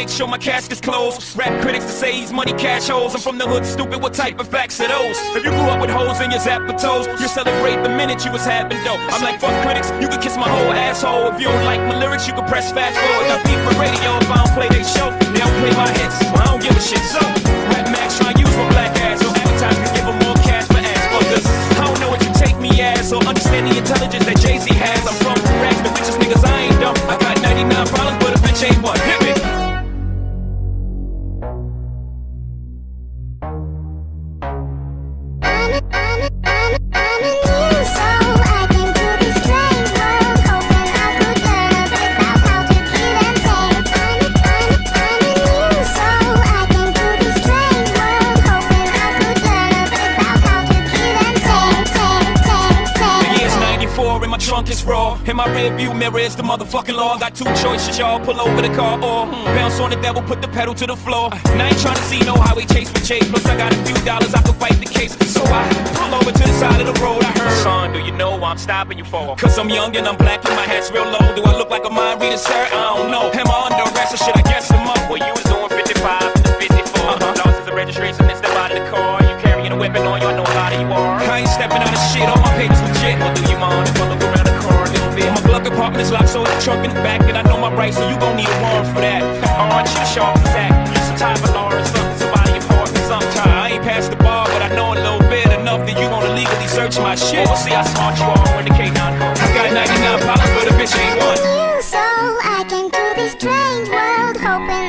make sure my casket's closed. Rap critics to say he's money cash holes. I'm from the hood, stupid, what type of facts are those? If you grew up with holes in your zapper toes, you celebrate the minute you was having dope. I'm like, fuck critics, you can kiss my whole asshole. If you don't like my lyrics, you can press fast forward. Got beef for radio if I don't play they show. They don't play my hits, well, I don't give a shit. So, Rap Max try to use my black ass, so advertisers give them more cash for ass fuckers. I don't know what you take me as, so understand the intelligence that Jay-Z has. I'm from rags, the richest niggas, I ain't dumb. I got 99 problems, but a bitch ain't one. Hit me. And my trunk is raw, and my rear view mirror is the motherfucking law. Got two choices, y'all, pull over the car or bounce on the devil, put the pedal to the floor. And I ain't trying to see no highway chase with Chase, plus I got a few dollars, I could fight the case. So I pull over to the side of the road. I heard, son, do you know why I'm stopping you for? Cause I'm young and I'm black and my hat's real low. Do I look like a mind reader, sir? I don't know. Am I under arrest or should I guess him up? Well, you was doing 55 and the 54. Lost is the registration and step out of the car. You carrying a weapon on you, I know a lot of you are. I ain't stepping out of shit, all my papers legit. Well, do you mind if I look around the car a little bit? My glove compartment's locked, so the trunk in the back, and I know my rights, so you gon' need a warrant for that. Aren't you sharp as that? You some type of law or something, somebody important sometime. I ain't past the bar, but I know a little bit enough that you gon' illegally search my shit. We'll see how smart you are when the K9 comes. I got 99 problems, but a bitch ain't one. So I came to this strange world hoping